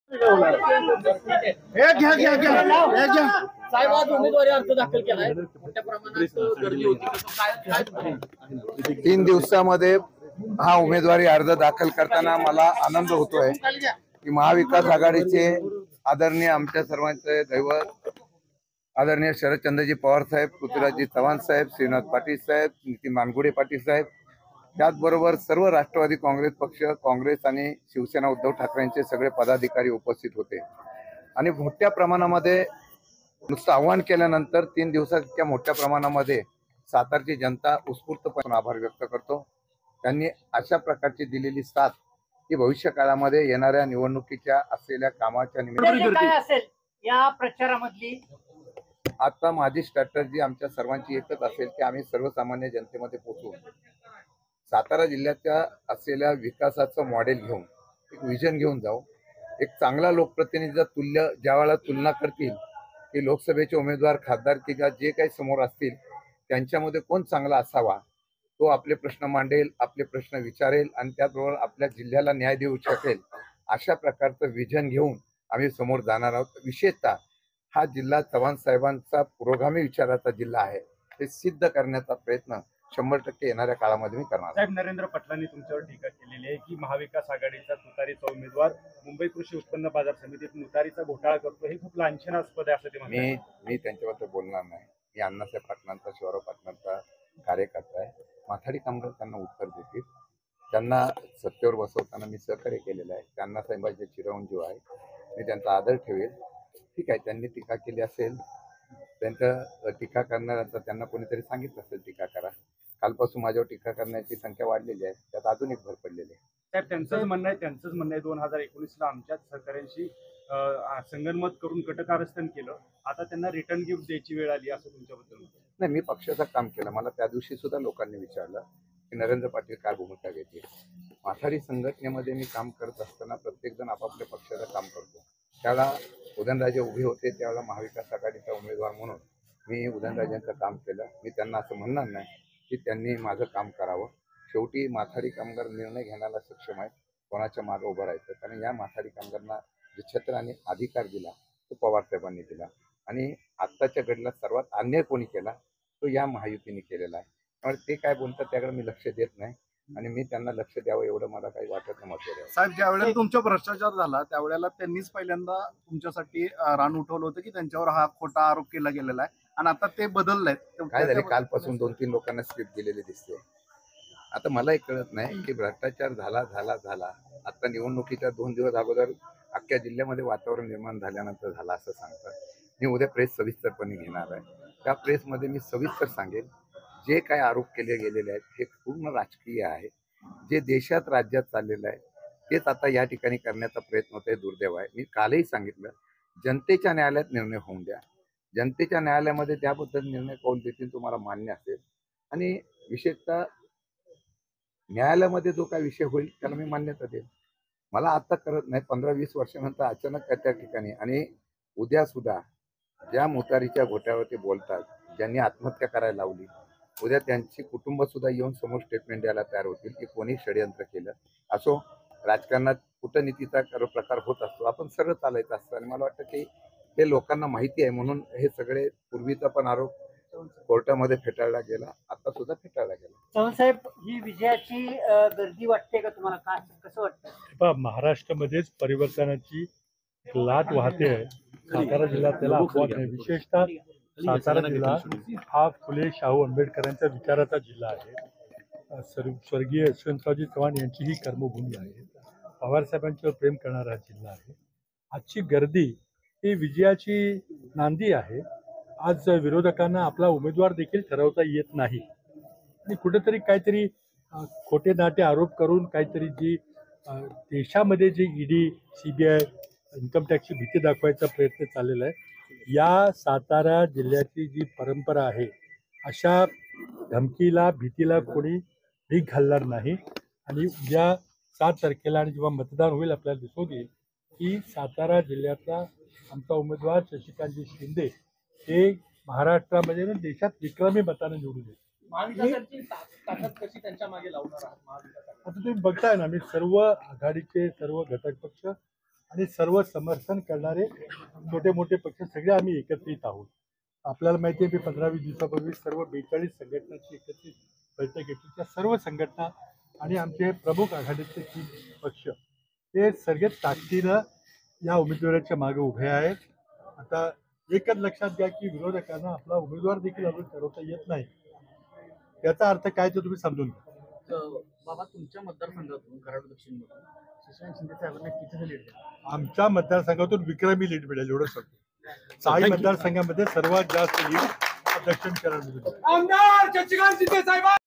साहेब आज उमेदवारी अर्ज दाखल केलाय, मोठ्या प्रमाणात गर्दी होती, काय 3 दिवसामध्ये हा उमेदवारी अर्ज दाखल करताना मला आनंद होतोय की महाविकास आघाडीचे आदरणीय आमच्या सर्वांचे दैवत आदरणीय शरदचंद्रजी पवार साहेब, पृथ्वीराजजी चव्हाण साहेब, श्रीनाथ पाटील साहेब, नितीन मानगुडे पाटील साहेब, त्याचबरोबर सर्व राष्ट्रवादी काँग्रेस पक्ष, काँग्रेस आणि शिवसेना उद्धव ठाकरेंचे सगळे पदाधिकारी उपस्थित होते आणि मोठ्या प्रमाणामध्ये नुसतं आव्हान केल्यानंतर 3 दिवसात इतक्या मोठ्या प्रमाणामध्ये सातारची जनता उत्स्फूर्तपणे आभार व्यक्त करतो. त्यांनी अशा प्रकारची दिलेली साथ ही भविष्य काळामध्ये येणाऱ्या निवडणुकीच्या असलेल्या कामाच्या निमित्ताने काय असेल या प्रचारामधली. आता माझी स्ट्रॅटर्जी आमच्या सर्वांची एकच असेल की आम्ही सर्वसामान्य जनतेमध्ये पोहोचू, सातारा जिल्ह्याच्या असलेल्या विकासाचं मॉडेल घेऊन एक विजन घेऊन जाऊ. एक चांगला लोकप्रतिनिधीचा ज्यावेळेला तुलना करतील की लोकसभेचे उमेदवार, खासदारकीच्या जे काही समोर असतील त्यांच्यामध्ये कोण चांगला असावा, तो आपले प्रश्न मांडेल, आपले प्रश्न विचारेल आणि त्याचबरोबर आपल्या जिल्ह्याला न्याय देऊ शकेल, अशा प्रकारचं विजन घेऊन आम्ही समोर जाणार आहोत. विशेषतः हा जिल्हा चव्हाण साहेबांचा पुरोगामी विचाराचा जिल्हा आहे, ते सिद्ध करण्याचा प्रयत्न 100% येणाऱ्या काळामध्ये मी करणार. साहेब, नरेंद्र पाटलांनी तुमच्यावर टीका केलेली आहे की महाविकास आघाडीचा तुतारीचा उमेदवार मुंबई कृषी उत्पन्न बाजार समितीत तुतारीचा घोटाळा करतो, हे खूप लांछनास्पद आहे असं ते म्हणतात. मी त्यांच्याबद्दल बोलणार नाही. मी अण्णासाहेब पाटलांचा, शिवराव पाटलांचा कार्यकर्ता आहे. माथाडी कामगार त्यांना उत्तर देतील. त्यांना सत्तेवर बसवताना मी सहकार्य केलेलं आहे. त्यांना साहेबांचे चिरंजीव आहे, मी त्यांचा आदर ठेवेल. ठीक आहे, त्यांनी टीका केली असेल, त्यांचं टीका करणाऱ्यांचा त्यांना कोणीतरी सांगितलं असेल टीका करा. कालपासून माझ्यावर टीका करण्याची संख्या वाढलेली आहे, त्यात अजून एक भर पडलेली आहे. साहेब, त्यांचंच म्हणणं आहे 2019ला आमच्याच सहकाऱ्यांशी संगनमत करून कटकारस्थान केलं, आता त्यांना रिटर्न गिफ्ट द्यायची वेळ आली असं तुमच्याबद्दल. नाही, मी पक्षाचं काम केलं. मला त्या दिवशी सुद्धा लोकांनी विचारलं की नरेंद्र पाटील काय भूमिका घेतली. माथाडी संघटनेमध्ये मी काम करत असताना प्रत्येकजण आपापल्या पक्षाचं काम करतो. त्यावेळेला उदयनराजे उभे होते, त्यावेळेला महाविकास आघाडीचा उमेदवार म्हणून मी उदयनराजेंचं काम केलं. मी त्यांना असं म्हणणार नाही की त्यांनी माझं काम करावं. शेवटी माथाडी कामगार निर्णय घेण्याला सक्षम आहेत कोणाच्या मागं उभं राहायचं, कारण या माथाडी कामगारांना जे छत्र आणि अधिकार दिला तो पवार साहेबांनी दिला आणि आत्ताच्या घडीला सर्वात अन्याय कोणी केला तो या महायुतीने केलेला आहे. त्यामुळे ते काय बोलतात त्याकडे मी लक्ष देत नाही आणि मी त्यांना लक्ष द्यावं एवढं मला काही वाटत नाही. मत साहेब, ज्या वेळेला तुमचा भ्रष्टाचार झाला त्यावेळेला त्यांनीच पहिल्यांदा तुमच्यासाठी रान उठवलं होतं की त्यांच्यावर हा खोटा आरोप केला गेलेला आहे आणि आता ते बदललंय. काय झाले, कालपासून 2-3 लोकांना स्क्रिप्ट दिलेली दिसते. आता मलाही कळत नाही की भ्रष्टाचार झाला आता निवडणुकीच्या 2 दिवस अगोदर अख्ख्या जिल्ह्यामध्ये वातावरण निर्माण झाल्यानंतर झाला असं सांगतात. मी उद्या प्रेस सविस्तरपणे घेणार आहे. त्या प्रेसमध्ये मी सविस्तर सांगेन जे काय आरोप केले गेलेले आहेत हे पूर्ण राजकीय आहे. जे देशात राज्यात चाललेलं आहे तेच आता या ठिकाणी करण्याचा प्रयत्न होतोय. दुर्दैव आहे. मी कालही सांगितलं, जनतेच्या न्यायालयात निर्णय होऊन द्या. जनतेच्या न्यायालयामध्ये त्याबद्दल निर्णय कौल देतील तुम्हाला मान्य असेल आणि विशेषतः न्यायालयामध्ये जो काय विषय होईल त्याला मी मान्यता देईल. मला आता करत नाही, 15-20 वर्षानंतर अचानक त्या ठिकाणी आणि उद्या सुद्धा ज्या मुतारीच्या घोट्यावरती बोलतात, ज्यांनी आत्महत्या करायला लावली, उद्या त्यांची कुटुंब सुद्धा येऊन समोर स्टेटमेंट द्यायला तयार होतील की कोणी षडयंत्र केलं. असो, राजकारणात कूटनीतीचा प्रकार होत असतो, आपण सरळ चालायचं असतं आणि मला वाटतं की हे लोकांना माहिती आहे म्हणून हे सगळे पूर्वीचा पण आरोप कोर्टामध्ये फेटाळला गेला, आता सुद्धा फेटाळला गेला. चव्हाण साहेब, ही विजयाची गर्दी वाटते का तुम्हाला, काय कसं वाटतं? महाराष्ट्रामध्येच परिवर्तनाची लाट वाहते आहे. सातारा जिल्हा त्याला अपवाद नाही. विशेषतः सातारा जिल्हा हा फुले शाहू आंबेडकरांच्या विचाराचा जिल्हा आहे. स्वर्गीय यशवंतरावजी चव्हाण यांची ही कर्मभूमी आहे. पवारसाहेबांच्यावर प्रेम करणारा जिल्हा आहे. आजची गर्दी ही विजयाची नांदी आहे. आज विरोधकांना आपला उमेदवार देखील ठरवता येत नाही आणि कुठेतरी काहीतरी खोटे नाटे आरोप करून काहीतरी जी देशामध्ये जी ईडी, CBI, इन्कम टॅक्सची भीती दाखवायचा प्रयत्न चाललेला आहे. या सातारा जिल्ह्याची जी परंपरा आहे अशा धमकीला, भीतीला कोणी भीक घालणार नाही आणि उद्या 7 तारखेला आणि जेव्हा मतदान होईल आपल्याला दिसून येईल की सातारा जिल्ह्याचा आमचा उमेदवार शशिकांतजी शिंदे हे महाराष्ट्रामध्ये देशात विक्रमी मताने निवडून येईल. त्यांच्या मागे लावणार आहात? आता तुम्ही बघताय ना, मी सर्व आघाडीचे सर्व घटक पक्ष आणि सर्व समर्थन करणारे छोटे मोठे पक्ष सगळे आम्ही एकत्रित आहोत. आपल्याला माहिती आहे, मी 15-20 दिवसापूर्वी सर्व 42 संघटनांची एकत्रित बैठक घेतली. त्या सर्व संघटना आणि आमचे प्रमुख आघाडीचे 3 पक्ष हे सगळे ताकदीनं या उमेदवाराच्या मागे उभे आहेत. आता एकच लक्षात घ्या की विरोधकांना आपला उमेदवार देखील अजून ठरवता येत नाही. याचा अर्थ काय ते तुम्ही समजून घ्या. बाबा, तुमच्या मतदारसंघातून कराड दक्षिण मधून शशिकांत शिंदे साहेबांना किती लीड द्या? आमच्या मतदारसंघातून विक्रमी लीड मिळेल एवढं सांगतो. 6 मतदारसंघामध्ये सर्वात जास्त लीड दक्षिण कराड. आमदार शशिकांत शिंदे साहेब